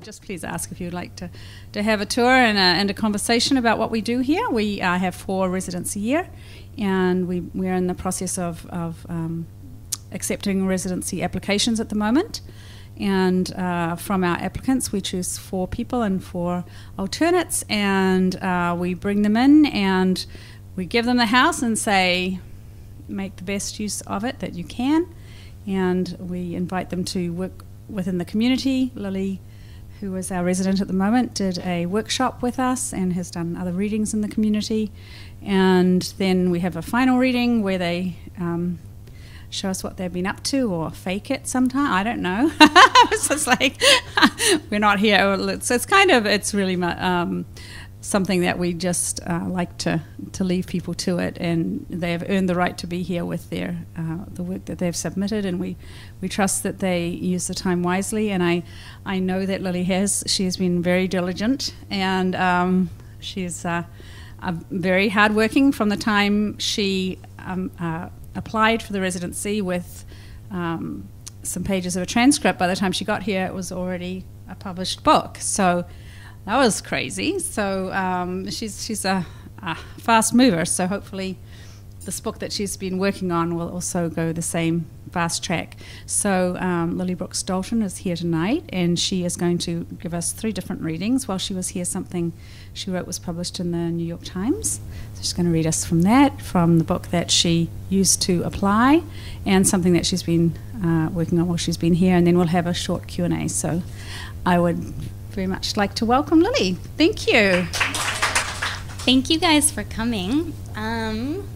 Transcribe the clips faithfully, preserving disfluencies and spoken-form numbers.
just please ask if you'd like to, to have a tour and a, and a conversation about what we do here. We uh, have four residents a year, and we, we're in the process of, of um, accepting residency applications at the moment. And uh, from our applicants, we choose four people and four alternates, and uh, we bring them in and we give them the house and say, make the best use of it that you can. And we invite them to work within the community. Lily, who is our resident at the moment, did a workshop with us and has done other readings in the community. And then we have a final reading where they um, show us what they've been up to, or fake it sometime. I don't know. It's just like, we're not here. So it's kind of, it's really um, something that we just uh, like to, to leave people to it, and they have earned the right to be here with their uh, the work that they've submitted, and we, we trust that they use the time wisely. And I, I know that Lily has. She has been very diligent, and um, she's uh, uh, very hardworking from the time she um, uh, applied for the residency with um, some pages of a transcript. By the time she got here, it was already a published book. So that was crazy. So um, she's she's a, a fast mover. So hopefully this book that she's been working on will also go the same fast track. So um, Lily Brooks Dalton is here tonight, and she is going to give us three different readings. While she was here, something she wrote was published in the New York Times. So she's going to read us from that, from the book that she used to apply, and something that she's been uh, working on while she's been here. And then we'll have a short Q and A. So I would very much like to welcome Lily. Thank you. Thank you guys for coming. Um,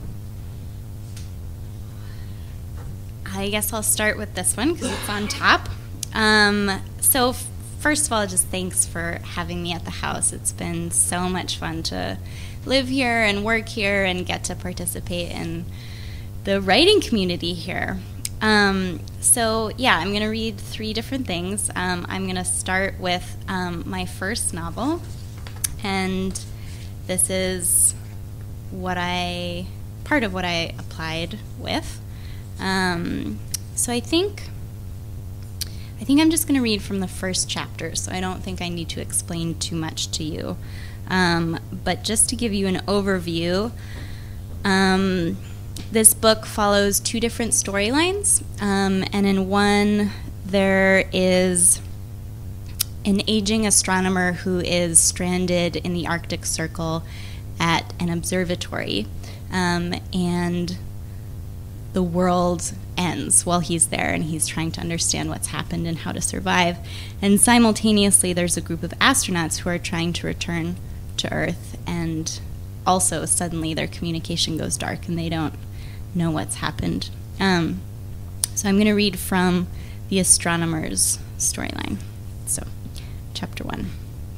I guess I'll start with this one because it's on top. Um, so f first of all, just thanks for having me at the house. It's been so much fun to live here and work here and get to participate in the writing community here. Um, so yeah, I'm going to read three different things. Um, I'm going to start with um, my first novel, and this is what I, part of what I applied with. Um, so I think, I think I'm just going to read from the first chapter, so I don't think I need to explain too much to you. Um, but just to give you an overview, um, this book follows two different storylines, um, and in one there is an aging astronomer who is stranded in the Arctic Circle at an observatory, um, and the world ends while he's there, and he's trying to understand what's happened and how to survive. And simultaneously there's a group of astronauts who are trying to return to Earth, and also suddenly their communication goes dark and they don't know what's happened. Um, so I'm going to read from the astronomer's storyline. So, chapter one.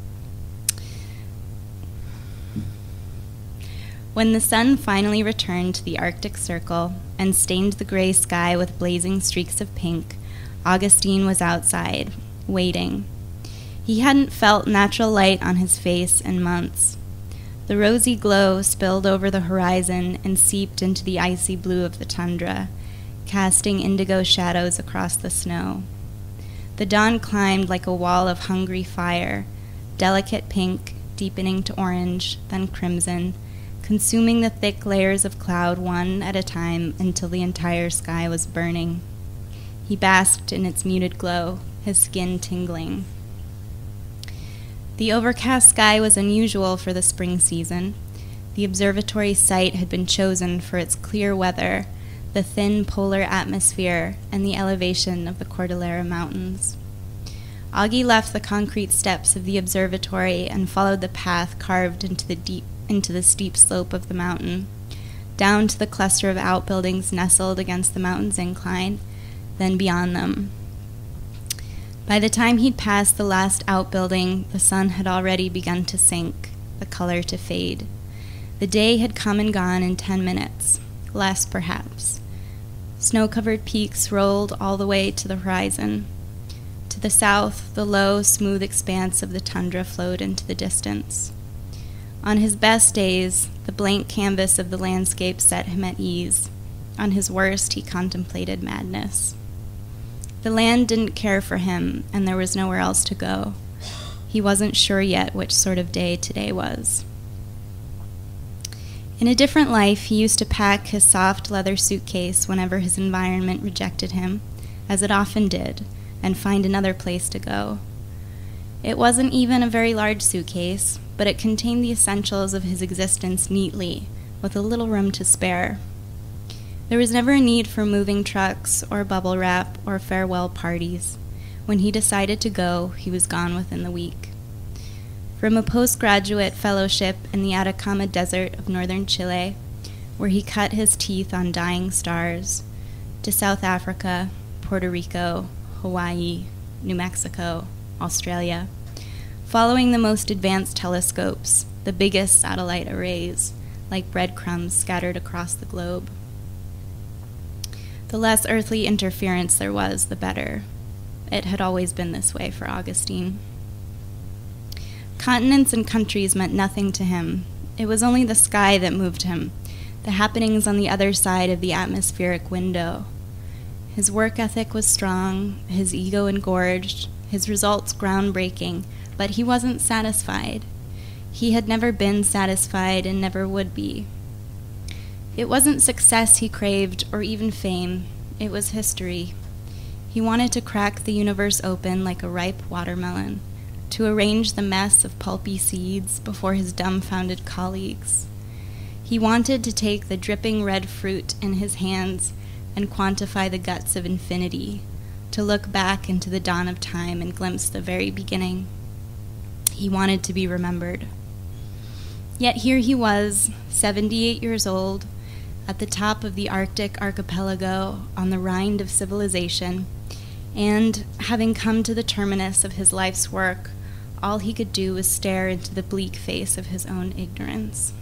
When the sun finally returned to the Arctic Circle and stained the gray sky with blazing streaks of pink, Augustine was outside, waiting. He hadn't felt natural light on his face in months. The rosy glow spilled over the horizon and seeped into the icy blue of the tundra, casting indigo shadows across the snow. The dawn climbed like a wall of hungry fire, delicate pink, deepening to orange, then crimson, consuming the thick layers of cloud one at a time until the entire sky was burning. He basked in its muted glow, his skin tingling. The overcast sky was unusual for the spring season. The observatory site had been chosen for its clear weather, the thin polar atmosphere, and the elevation of the Cordillera Mountains. Augie left the concrete steps of the observatory and followed the path carved into the deep into the steep slope of the mountain, down to the cluster of outbuildings nestled against the mountain's incline, then beyond them. By the time he'd passed the last outbuilding, the sun had already begun to sink, the color to fade. The day had come and gone in ten minutes, less perhaps. Snow-covered peaks rolled all the way to the horizon. To the south, the low, smooth expanse of the tundra flowed into the distance. On his best days, the blank canvas of the landscape set him at ease. On his worst, he contemplated madness. The land didn't care for him, and there was nowhere else to go. He wasn't sure yet which sort of day today was. In a different life, he used to pack his soft leather suitcase whenever his environment rejected him, as it often did, and find another place to go. It wasn't even a very large suitcase, but it contained the essentials of his existence neatly, with a little room to spare. There was never a need for moving trucks or bubble wrap or farewell parties. When he decided to go, he was gone within the week. From a postgraduate fellowship in the Atacama Desert of northern Chile, where he cut his teeth on dying stars, to South Africa, Puerto Rico, Hawaii, New Mexico, Australia, following the most advanced telescopes, the biggest satellite arrays, like breadcrumbs scattered across the globe. The less earthly interference there was, the better. It had always been this way for Augustine. Continents and countries meant nothing to him. It was only the sky that moved him, the happenings on the other side of the atmospheric window. His work ethic was strong, his ego engorged, his results groundbreaking, but he wasn't satisfied. He had never been satisfied and never would be. It wasn't success he craved or even fame. It was history. He wanted to crack the universe open like a ripe watermelon, to arrange the mess of pulpy seeds before his dumbfounded colleagues. He wanted to take the dripping red fruit in his hands and quantify the guts of infinity, to look back into the dawn of time and glimpse the very beginning. He wanted to be remembered. Yet here he was, seventy-eight years old, at the top of the Arctic archipelago on the rind of civilization, and, having come to the terminus of his life's work, all he could do was stare into the bleak face of his own ignorance.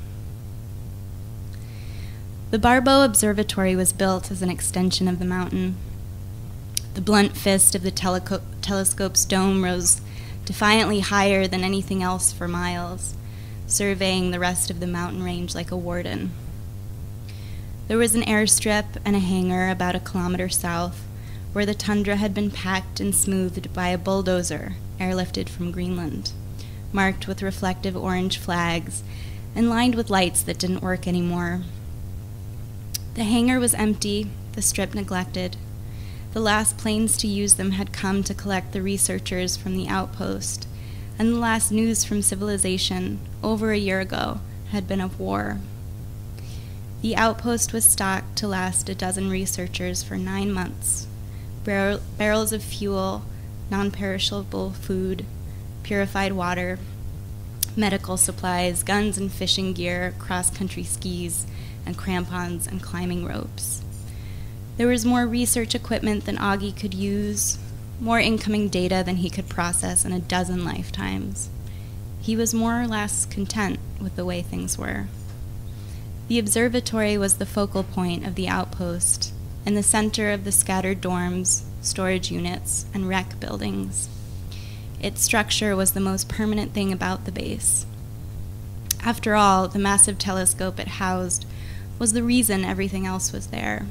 The Barbeau Observatory was built as an extension of the mountain. The blunt fist of the teleco- telescope's dome rose defiantly higher than anything else for miles, surveying the rest of the mountain range like a warden. There was an airstrip and a hangar about a kilometer south, where the tundra had been packed and smoothed by a bulldozer airlifted from Greenland, marked with reflective orange flags and lined with lights that didn't work anymore. The hangar was empty, the strip neglected. The last planes to use them had come to collect the researchers from the outpost, and the last news from civilization, over a year ago, had been of war. The outpost was stocked to last a dozen researchers for nine months. Bar- barrels of fuel, non-perishable food, purified water, medical supplies, guns and fishing gear, cross-country skis, and crampons and climbing ropes. There was more research equipment than Augie could use, more incoming data than he could process in a dozen lifetimes. He was more or less content with the way things were. The observatory was the focal point of the outpost, in the center of the scattered dorms, storage units, and rec buildings. Its structure was the most permanent thing about the base. After all, the massive telescope it housed was the reason everything else was there.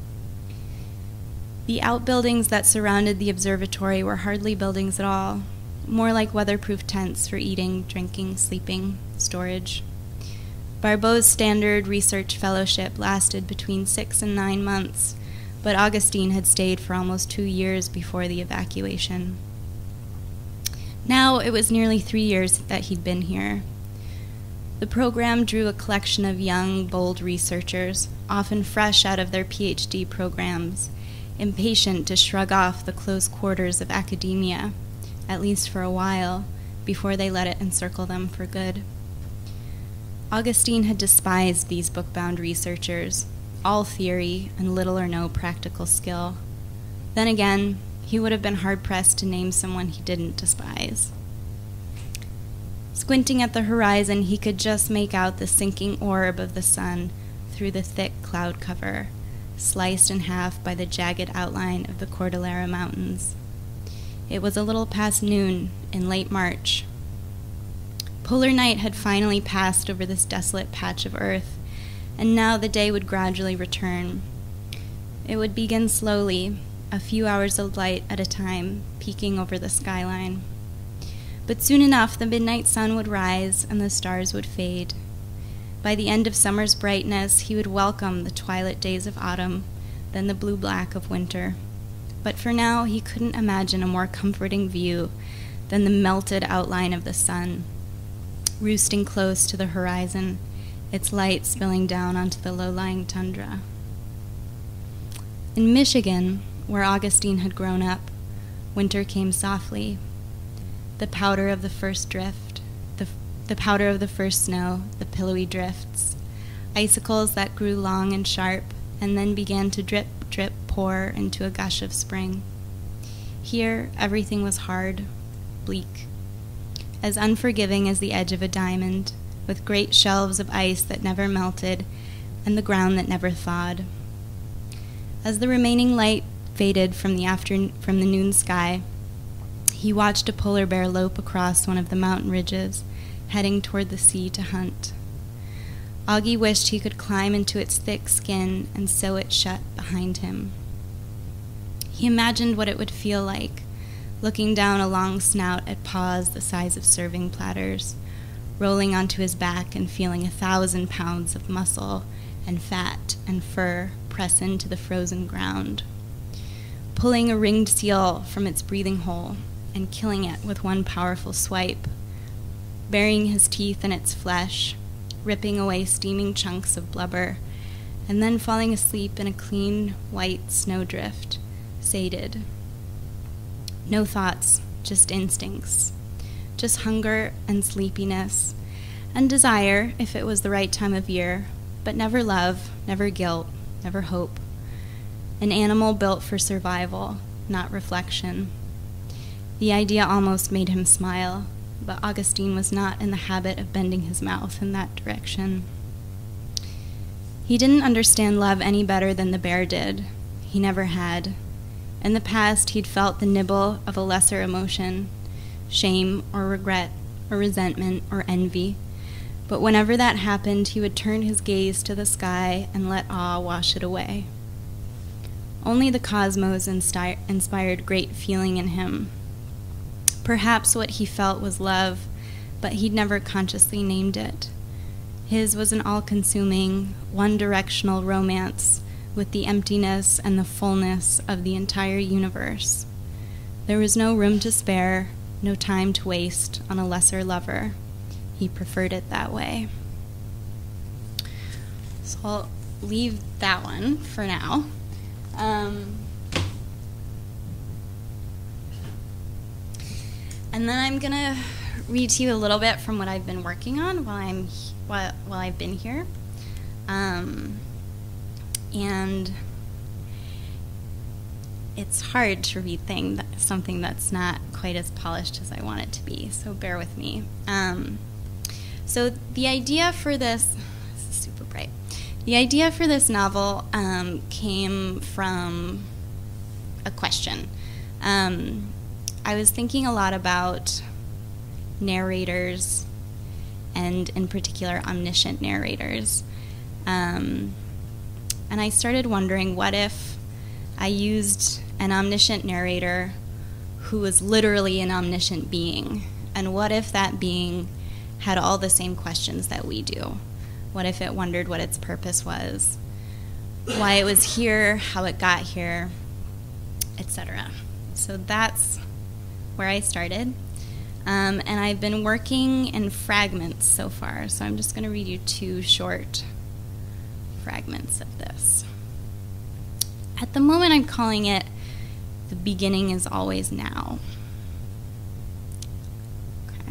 The outbuildings that surrounded the observatory were hardly buildings at all, more like weatherproof tents for eating, drinking, sleeping, storage. Barbeau's standard research fellowship lasted between six and nine months, but Augustine had stayed for almost two years before the evacuation. Now it was nearly three years that he'd been here. The program drew a collection of young, bold researchers, often fresh out of their P H D programs, impatient to shrug off the close quarters of academia, at least for a while, before they let it encircle them for good. Augustine had despised these book-bound researchers, all theory and little or no practical skill. Then again, he would have been hard-pressed to name someone he didn't despise. Squinting at the horizon, he could just make out the sinking orb of the sun through the thick cloud cover, sliced in half by the jagged outline of the Cordillera Mountains. It was a little past noon in late March. Polar night had finally passed over this desolate patch of earth, and now the day would gradually return. It would begin slowly, a few hours of light at a time, peeking over the skyline. But soon enough, the midnight sun would rise and the stars would fade. By the end of summer's brightness, he would welcome the twilight days of autumn, then the blue-black of winter. But for now, he couldn't imagine a more comforting view than the melted outline of the sun, roosting close to the horizon, its light spilling down onto the low-lying tundra. In Michigan, where Augustine had grown up, winter came softly. The powder of the first drift, the, the powder of the first snow, the pillowy drifts, icicles that grew long and sharp and then began to drip, drip, pour into a gush of spring. Here, everything was hard, bleak, as unforgiving as the edge of a diamond, with great shelves of ice that never melted and the ground that never thawed. As the remaining light faded from the after, from the noon sky, he watched a polar bear lope across one of the mountain ridges, heading toward the sea to hunt. Augie wished he could climb into its thick skin and sew it shut behind him. He imagined what it would feel like, looking down a long snout at paws the size of serving platters, rolling onto his back and feeling a thousand pounds of muscle and fat and fur press into the frozen ground, pulling a ringed seal from its breathing hole and killing it with one powerful swipe, burying his teeth in its flesh, ripping away steaming chunks of blubber, and then falling asleep in a clean, white snowdrift, sated. No thoughts, just instincts, just hunger and sleepiness, and desire if it was the right time of year, but never love, never guilt, never hope. An animal built for survival, not reflection. The idea almost made him smile, but Augustine was not in the habit of bending his mouth in that direction. He didn't understand love any better than the bear did. He never had. In the past, he'd felt the nibble of a lesser emotion, shame or regret or resentment or envy. But whenever that happened, he would turn his gaze to the sky and let awe wash it away. Only the cosmos insti- inspired great feeling in him. Perhaps what he felt was love, but he'd never consciously named it. His was an all-consuming, one-directional romance with the emptiness and the fullness of the entire universe. There was no room to spare, no time to waste on a lesser lover. He preferred it that way. So I'll leave that one for now. Um, and then I'm gonna read to you a little bit from what I've been working on while I'm while, while I've been here. Um, and it's hard to read thing that, something that's not quite as polished as I want it to be, so bear with me. Um, so the idea for this, this is super bright. The idea for this novel um, came from a question. Um, I was thinking a lot about narrators, and in particular omniscient narrators. Um, and I started wondering, what if I used an omniscient narrator who was literally an omniscient being? And what if that being had all the same questions that we do? What if it wondered what its purpose was, why it was here, how it got here, et cetera. So that's where I started. Um, and I've been working in fragments so far, so I'm just going to read you two short fragments of this. At the moment, I'm calling it "The Beginning is Always Now." Okay.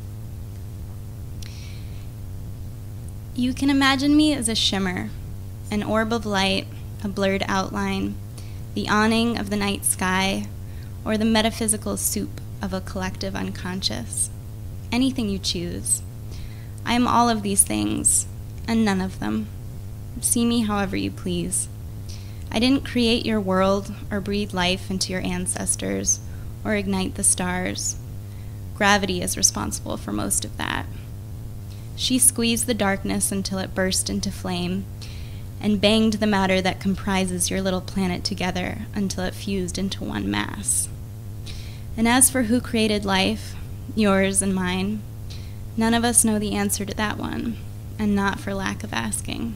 You can imagine me as a shimmer, an orb of light, a blurred outline, the awning of the night sky, or the metaphysical soup of a collective unconscious. Anything you choose. I am all of these things, and none of them. See me however you please. I didn't create your world or breathe life into your ancestors or ignite the stars. Gravity is responsible for most of that. She squeezed the darkness until it burst into flame and banged the matter that comprises your little planet together until it fused into one mass. And as for who created life, yours and mine. None of us know the answer to that one, and not for lack of asking.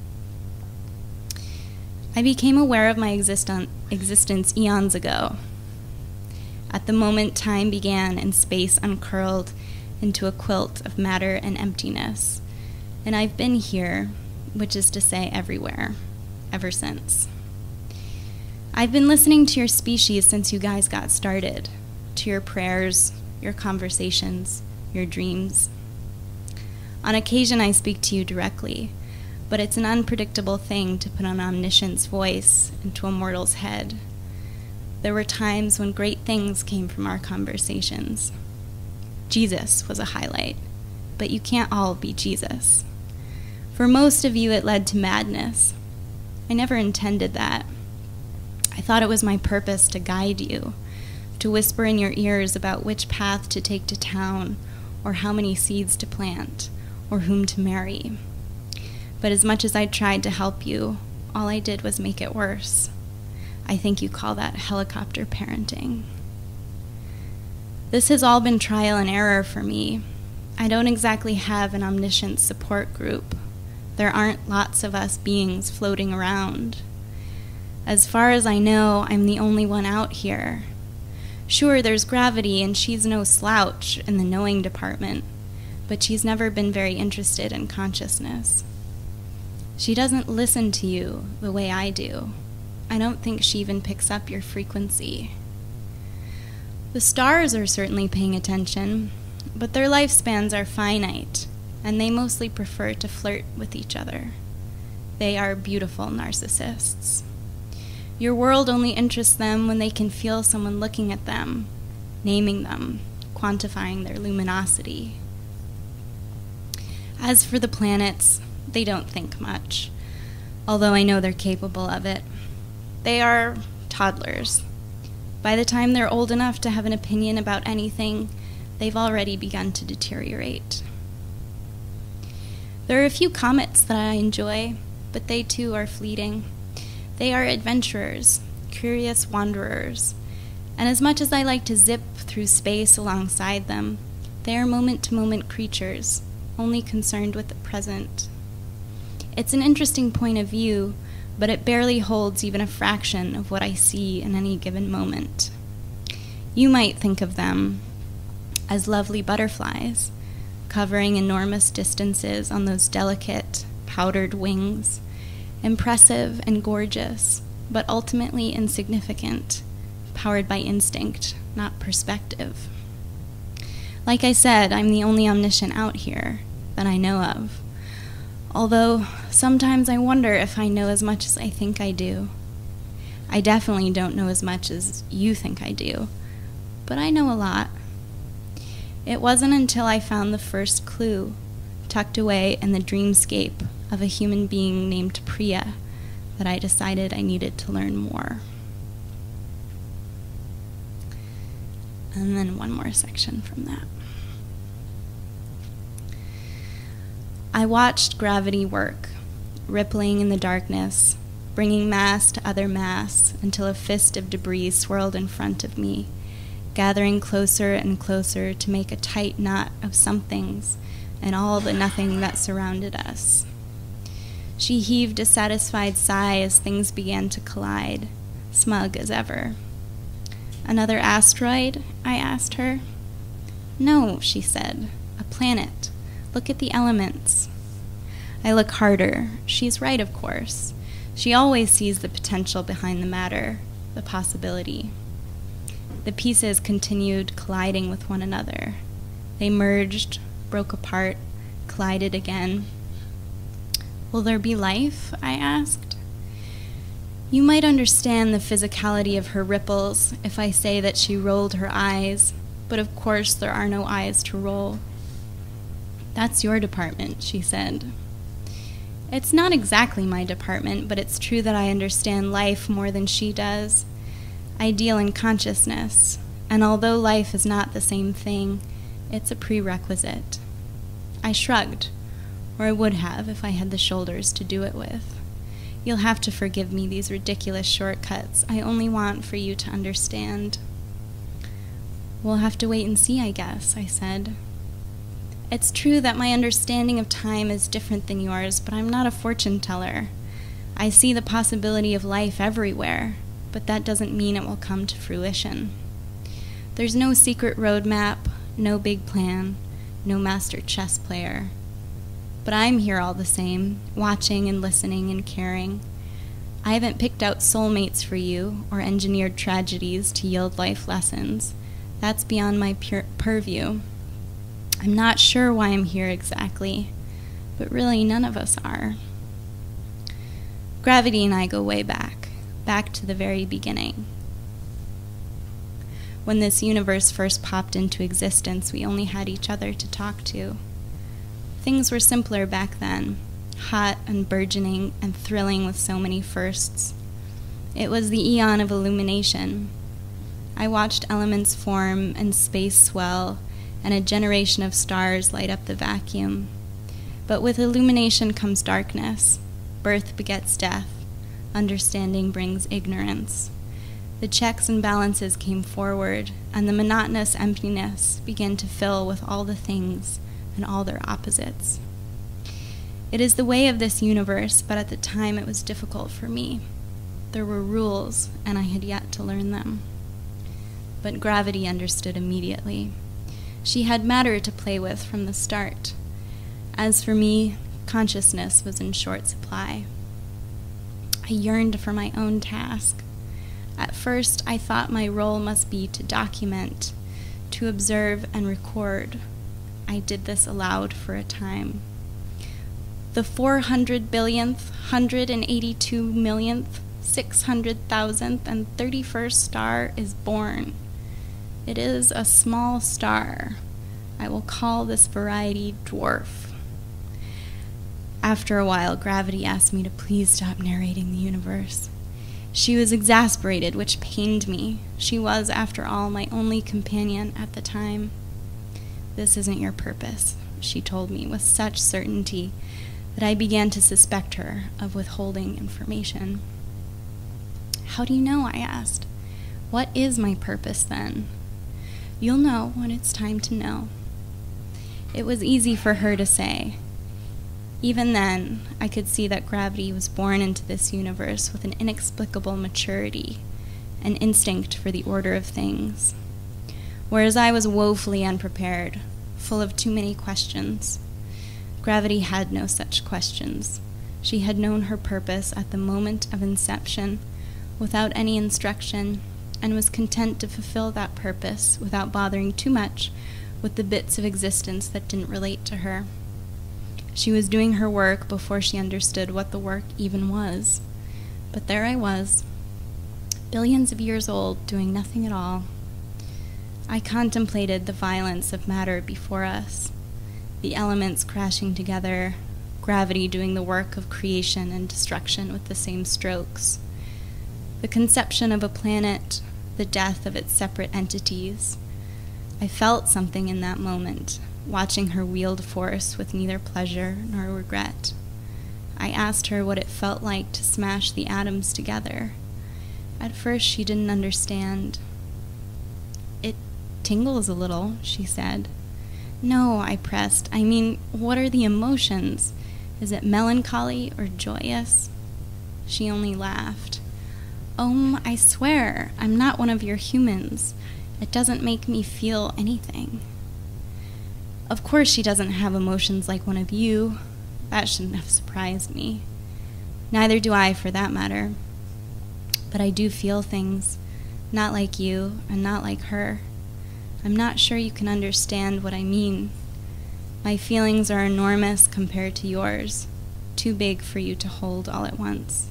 I became aware of my existen- existence eons ago. At the moment time began and space uncurled into a quilt of matter and emptiness, and I've been here, which is to say everywhere, ever since. I've been listening to your species since you guys got started, to your prayers, your conversations, your dreams. On occasion I speak to you directly, but it's an unpredictable thing to put an omniscient's voice into a mortal's head. There were times when great things came from our conversations. Jesus was a highlight, but you can't all be Jesus. For most of you, it led to madness. I never intended that. I thought it was my purpose to guide you, to whisper in your ears about which path to take to town, or how many seeds to plant, or whom to marry. But as much as I tried to help you, all I did was make it worse. I think you call that helicopter parenting. This has all been trial and error for me. I don't exactly have an omniscient support group. There aren't lots of us beings floating around. As far as I know, I'm the only one out here. Sure, there's Gravity, and she's no slouch in the knowing department, but she's never been very interested in consciousness. She doesn't listen to you the way I do. I don't think she even picks up your frequency. The stars are certainly paying attention, but their lifespans are finite, and they mostly prefer to flirt with each other. They are beautiful narcissists. Your world only interests them when they can feel someone looking at them, naming them, quantifying their luminosity. As for the planets, they don't think much, although I know they're capable of it. They are toddlers. By the time they're old enough to have an opinion about anything, they've already begun to deteriorate. There are a few comets that I enjoy, but they too are fleeting. They are adventurers, curious wanderers, and as much as I like to zip through space alongside them, they are moment-to-moment creatures, only concerned with the present. It's an interesting point of view, but it barely holds even a fraction of what I see in any given moment. You might think of them as lovely butterflies, covering enormous distances on those delicate, powdered wings, impressive and gorgeous, but ultimately insignificant, powered by instinct, not perspective. Like I said, I'm the only omniscient out here that I know of. Although, sometimes I wonder if I know as much as I think I do. I definitely don't know as much as you think I do, but I know a lot. It wasn't until I found the first clue, tucked away in the dreamscape of a human being named Priya, that I decided I needed to learn more. And then one more section from that. I watched gravity work, rippling in the darkness, bringing mass to other mass until a fist of debris swirled in front of me, gathering closer and closer to make a tight knot of somethings and all the nothing that surrounded us. She heaved a satisfied sigh as things began to collide, smug as ever. "Another asteroid?" I asked her. "No," she said, "a planet. Look at the elements." I look harder. She's right, of course. She always sees the potential behind the matter, the possibility. The pieces continued colliding with one another. They merged, broke apart, collided again. "Will there be life?" I asked. You might understand the physicality of her ripples if I say that she rolled her eyes, but of course there are no eyes to roll. "That's your department," she said. It's not exactly my department, but it's true that I understand life more than she does. I deal in consciousness, and although life is not the same thing, it's a prerequisite. I shrugged, or I would have if I had the shoulders to do it with. You'll have to forgive me these ridiculous shortcuts. I only want for you to understand. "We'll have to wait and see, I guess," I said. "It's true that my understanding of time is different than yours, but I'm not a fortune teller. I see the possibility of life everywhere, but that doesn't mean it will come to fruition. There's no secret roadmap, no big plan, no master chess player. But I'm here all the same, watching and listening and caring. I haven't picked out soulmates for you or engineered tragedies to yield life lessons. That's beyond my pur- purview. I'm not sure why I'm here exactly, but really none of us are. Gravity and I go way back, back to the very beginning. When this universe first popped into existence, we only had each other to talk to. Things were simpler back then, hot and burgeoning and thrilling with so many firsts. It was the eon of illumination. I watched elements form and space swell, and a generation of stars light up the vacuum. But with illumination comes darkness. Birth begets death. Understanding brings ignorance. The checks and balances came forward, and the monotonous emptiness began to fill with all the things and all their opposites. It is the way of this universe, but at the time it was difficult for me. There were rules, and I had yet to learn them. But gravity understood immediately. She had matter to play with from the start. As for me, consciousness was in short supply. I yearned for my own task. At first, I thought my role must be to document, to observe and record. I did this aloud for a time. The four hundred billionth, one hundred eighty-two millionth, six hundred thousandth, and thirty-first star is born. It is a small star. I will call this variety dwarf. After a while, gravity asked me to please stop narrating the universe. She was exasperated, which pained me. She was, after all, my only companion at the time. "This isn't your purpose," she told me with such certainty that I began to suspect her of withholding information. "How do you know?" I asked. "What is my purpose, then?" "You'll know when it's time to know." It was easy for her to say. Even then, I could see that gravity was born into this universe with an inexplicable maturity, an instinct for the order of things, whereas I was woefully unprepared, full of too many questions. Gravity had no such questions. She had known her purpose at the moment of inception, without any instruction, and was content to fulfill that purpose without bothering too much with the bits of existence that didn't relate to her. She was doing her work before she understood what the work even was. But there I was, billions of years old, doing nothing at all. I contemplated the violence of matter before us, the elements crashing together, gravity doing the work of creation and destruction with the same strokes, the conception of a planet, the death of its separate entities. I felt something in that moment, watching her wield force with neither pleasure nor regret. I asked her what it felt like to smash the atoms together. At first, she didn't understand. "It tingles a little," she said. "No," I pressed. "I mean, what are the emotions? Is it melancholy or joyous?" She only laughed. "Oh, I swear, I'm not one of your humans. It doesn't make me feel anything." Of course she doesn't have emotions like one of you. That shouldn't have surprised me. Neither do I, for that matter. But I do feel things, not like you and not like her. I'm not sure you can understand what I mean. My feelings are enormous compared to yours, too big for you to hold all at once.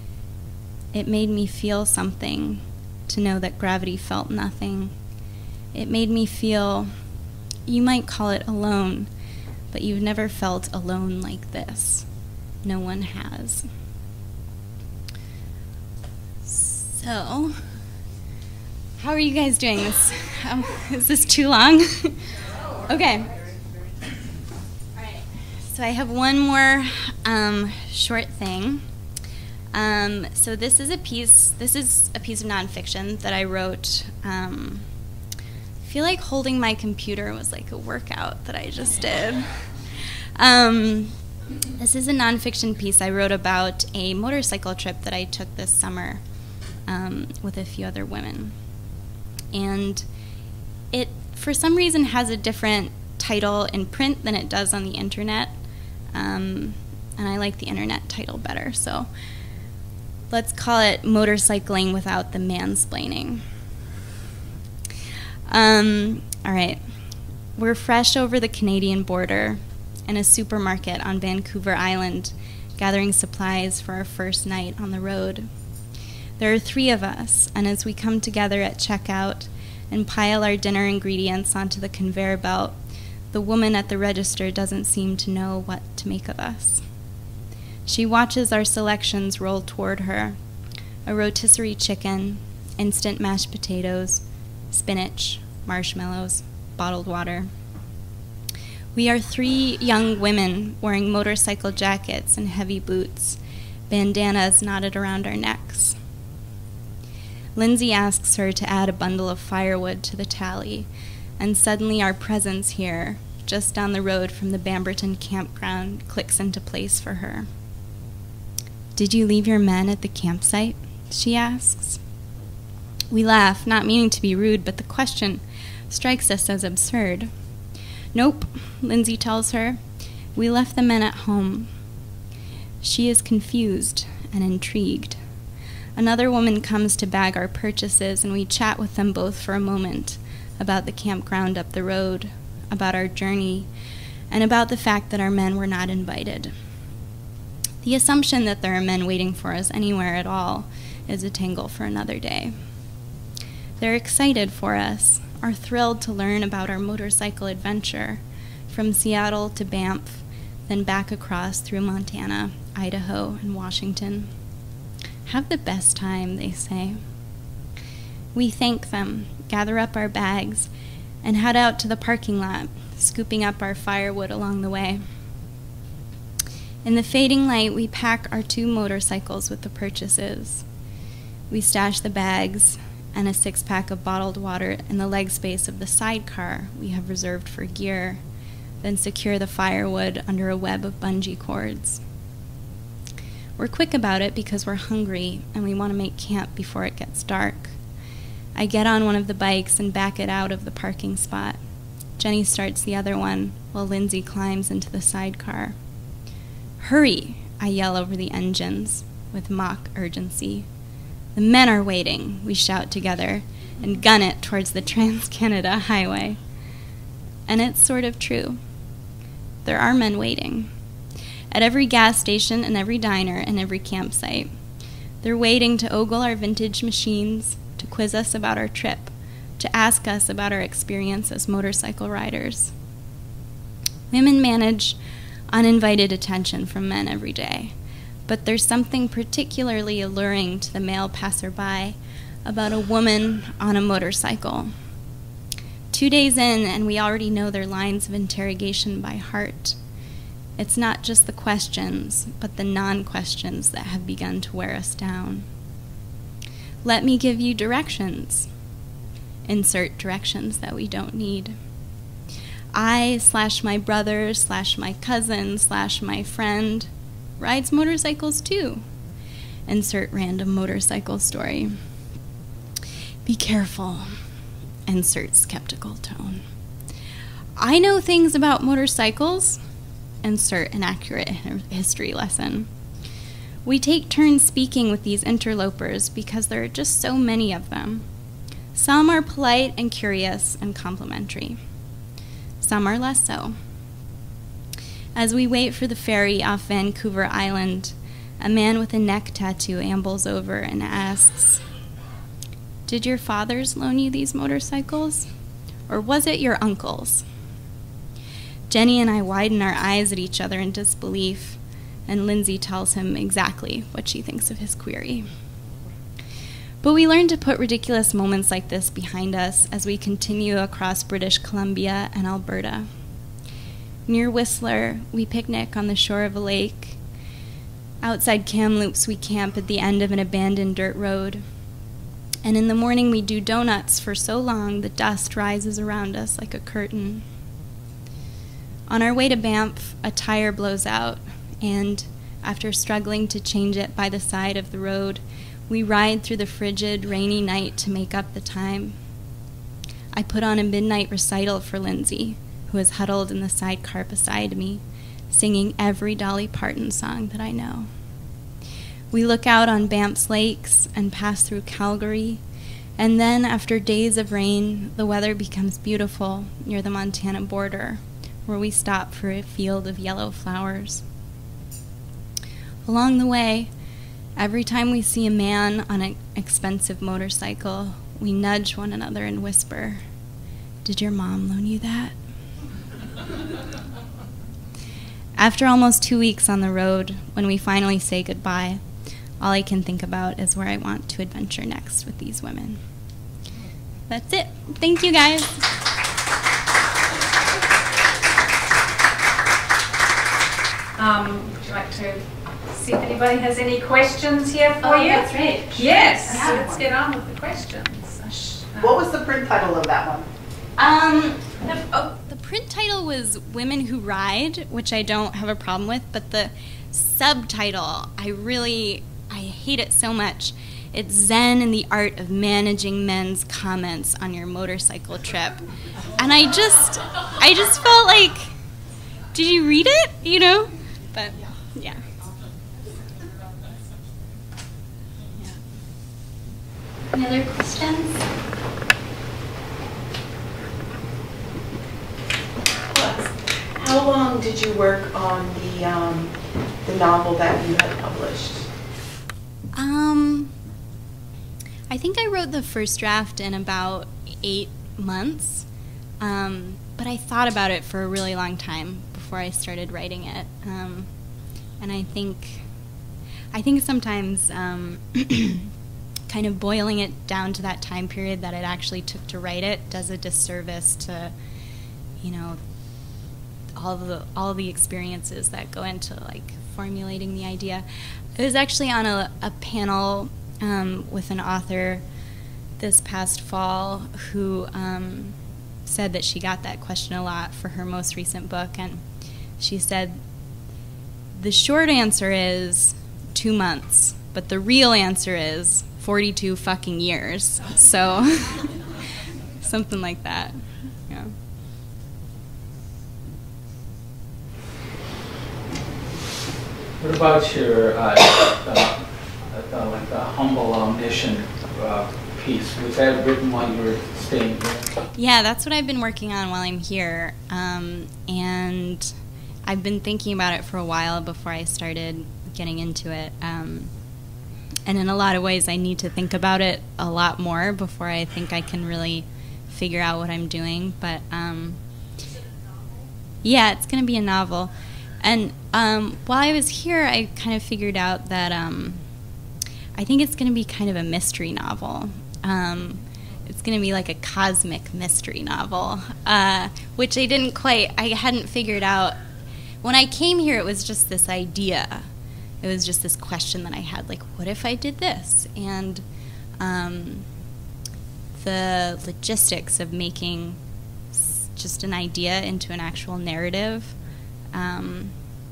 It made me feel something, to know that gravity felt nothing. It made me feel, you might call it alone, but you've never felt alone like this. No one has. So, how are you guys doing this? Um, is this too long? Okay. All right. So I have one more um, short thing. Um, so this is a piece. This is a piece of nonfiction that I wrote. Um, I feel like holding my computer was like a workout that I just did. Um, this is a nonfiction piece I wrote about a motorcycle trip that I took this summer um, with a few other women. And it, for some reason, has a different title in print than it does on the internet. Um, and I like the internet title better, so let's call it Motorcycling Without the Mansplaining. Um, all right. We're fresh over the Canadian border in a supermarket on Vancouver Island, gathering supplies for our first night on the road. There are three of us, and as we come together at checkout and pile our dinner ingredients onto the conveyor belt, the woman at the register doesn't seem to know what to make of us. She watches our selections roll toward her: a rotisserie chicken, instant mashed potatoes, spinach, marshmallows, bottled water. We are three young women wearing motorcycle jackets and heavy boots, bandanas knotted around our necks. Lindsay asks her to add a bundle of firewood to the tally, and suddenly our presence here, just down the road from the Bamberton campground, clicks into place for her. "Did you leave your men at the campsite?" she asks. We laugh, not meaning to be rude, but the question strikes us as absurd. "Nope," Lindsay tells her. "We left the men at home." She is confused and intrigued. Another woman comes to bag our purchases, and we chat with them both for a moment about the campground up the road, about our journey, and about the fact that our men were not invited. The assumption that there are men waiting for us anywhere at all is a tangle for another day. They're excited for us, are thrilled to learn about our motorcycle adventure from Seattle to Banff, then back across through Montana, Idaho, and Washington. "Have the best time," they say. We thank them, gather up our bags, and head out to the parking lot, scooping up our firewood along the way. In the fading light, we pack our two motorcycles with the purchases. We stash the bags and a six-pack of bottled water in the leg space of the sidecar we have reserved for gear, then secure the firewood under a web of bungee cords. We're quick about it because we're hungry and we want to make camp before it gets dark. I get on one of the bikes and back it out of the parking spot. Jenny starts the other one while Lindsay climbs into the sidecar. "Hurry," I yell over the engines with mock urgency. "The men are waiting," we shout together and gun it towards the Trans-Canada Highway. And it's sort of true. There are men waiting. At every gas station and every diner and every campsite. They're waiting to ogle our vintage machines, to quiz us about our trip, to ask us about our experience as motorcycle riders. Women manage uninvited attention from men every day, but there's something particularly alluring to the male passerby about a woman on a motorcycle. Two days in, and we already know their lines of interrogation by heart. It's not just the questions, but the non-questions that have begun to wear us down. "Let me give you directions." Insert directions that we don't need. "I slash my brother slash my cousin slash my friend rides motorcycles too." Insert random motorcycle story. "Be careful." Insert skeptical tone. "I know things about motorcycles." Insert an accurate history lesson. We take turns speaking with these interlopers because there are just so many of them. Some are polite and curious and complimentary. Some are less so. As we wait for the ferry off Vancouver Island, a man with a neck tattoo ambles over and asks, "Did your fathers loan you these motorcycles? Or was it your uncle's?" Jenny and I widen our eyes at each other in disbelief, and Lindsay tells him exactly what she thinks of his query. But we learn to put ridiculous moments like this behind us as we continue across British Columbia and Alberta. Near Whistler, we picnic on the shore of a lake. Outside Kamloops, we camp at the end of an abandoned dirt road. And in the morning we do donuts for so long the dust rises around us like a curtain. On our way to Banff, a tire blows out, and after struggling to change it by the side of the road, we ride through the frigid, rainy night to make up the time. I put on a midnight recital for Lindsay, who is huddled in the sidecar beside me, singing every Dolly Parton song that I know. We look out on Banff's lakes and pass through Calgary, and then after days of rain, the weather becomes beautiful near the Montana border, where we stop for a field of yellow flowers. Along the way, every time we see a man on an expensive motorcycle, we nudge one another and whisper, "Did your mom loan you that?" After almost two weeks on the road, when we finally say goodbye, all I can think about is where I want to adventure next with these women. That's it. Thank you, guys. Um, would you like to see if anybody has any questions here for Oh, you? that's right. Yes, I have let's one. get on with the questions. What was the print title of that one? Um, the, oh, the print title was Women Who Ride, which I don't have a problem with, but the subtitle, I really, I hate it so much. It's Zen and the Art of Managing Men's Comments on Your Motorcycle Trip. And I just, I just felt like, did you read it? You know? But, yeah. Any other questions? How long did you work on the um, the novel that you had published? Um, I think I wrote the first draft in about eight months, um, but I thought about it for a really long time before I started writing it. Um, and I think, I think sometimes um, kind of boiling it down to that time period that it actually took to write it does a disservice to, you know, all the all the experiences that go into like formulating the idea. I was actually on a, a panel um, with an author this past fall who um, said that she got that question a lot for her most recent book, and she said the short answer is two months, but the real answer is forty-two fucking years. So something like that. Yeah. What about your uh, uh, uh, like the humble uh, mission uh, piece? Was that written while you were staying here? Yeah, that's what I've been working on while I'm here, um, and I've been thinking about it for a while before I started getting into it. Um, and in a lot of ways, I need to think about it a lot more before I think I can really figure out what I'm doing. But um, yeah, it's going to be a novel. And um, while I was here, I kind of figured out that um, I think it's going to be kind of a mystery novel. Um, it's going to be like a cosmic mystery novel, uh, which I didn't quite, I hadn't figured out. When I came here, it was just this idea. It was just this question that I had, like, what if I did this? And um, the logistics of making just an idea into an actual narrative Um,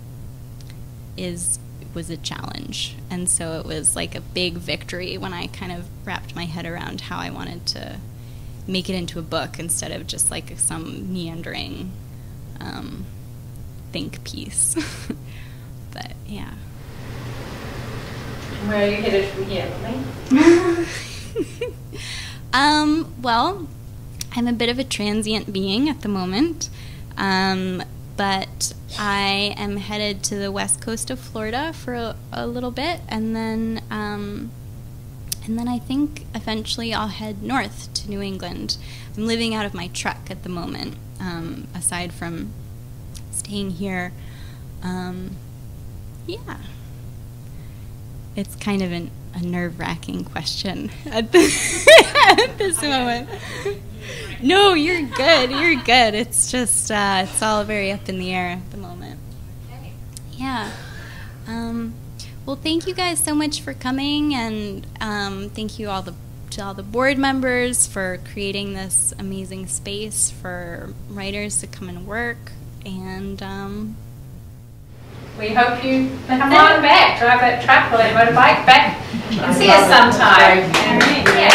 is was a challenge, and so it was like a big victory when I kind of wrapped my head around how I wanted to make it into a book instead of just like some meandering um, think piece. But yeah. Where are you headed from here, Lily? um, well, I'm a bit of a transient being at the moment. Um, But I am headed to the west coast of Florida for a, a little bit, and then um, and then I think eventually I'll head north to New England. I'm living out of my truck at the moment, um, aside from staying here. Um, yeah. It's kind of an, a nerve-wracking question at, the at this moment. No, you're good. You're good. It's just, uh, it's all very up in the air at the moment. Yeah. Um, well, thank you guys so much for coming, and um, thank you all the, to all the board members for creating this amazing space for writers to come and work. And um, we hope you come on back, drive that truck or that motorbike back and see us sometime. all right, yeah.